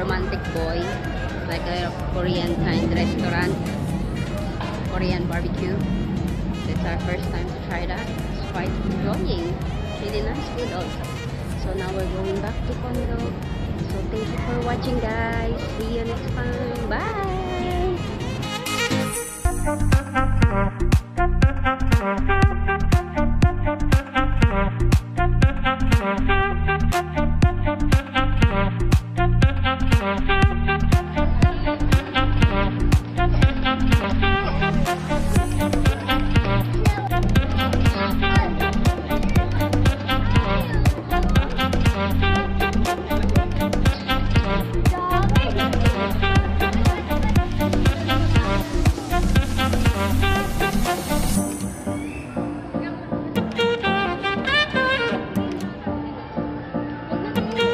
romantic boy, like a Korean kind restaurant, Korean barbecue. It's our first time to try that. It's quite enjoying. Really nice food also. So now we're going back to condo. So thank you for watching, guys. See you next time. Bye.